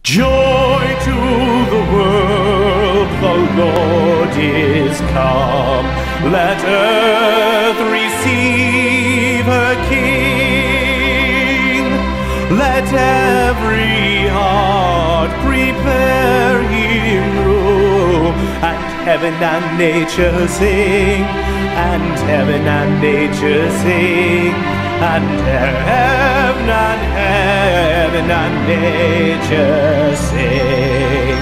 Joy to the world, the Lord is come. Let earth receive her King. Let every heart prepare him room. And heaven and nature sing, and heaven and nature sing, and heaven and nature sing.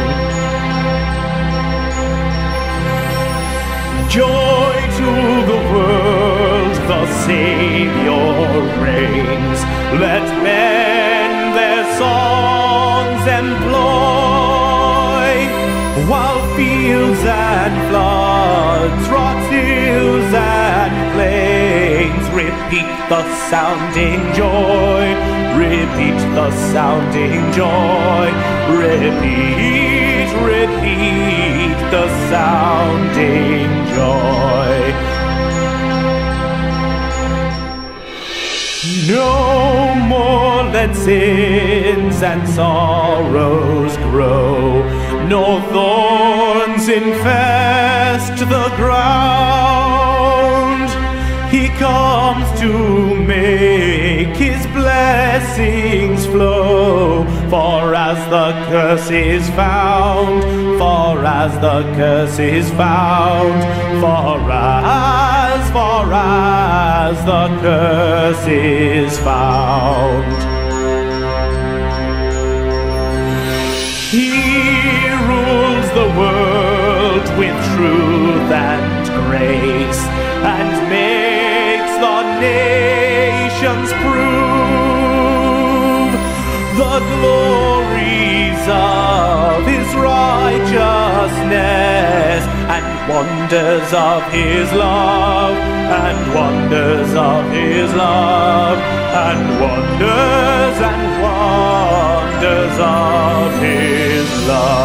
Joy to the world, the Savior reigns. Let men their songs employ, while fields and floods, rocks, hills and plains repeat the sounding joy, repeat the sounding joy, repeat, repeat the sounding joy. No more let sins and sorrows grow, nor thorns infest the ground. He comes to make his blessings flow, for as the curse is found, for as the curse is found, for as the curse is found. He rules the world with truth and grace, and makes the nations prove the glories of his righteousness, and wonders of his love, and wonders of his love, and wonders of his love.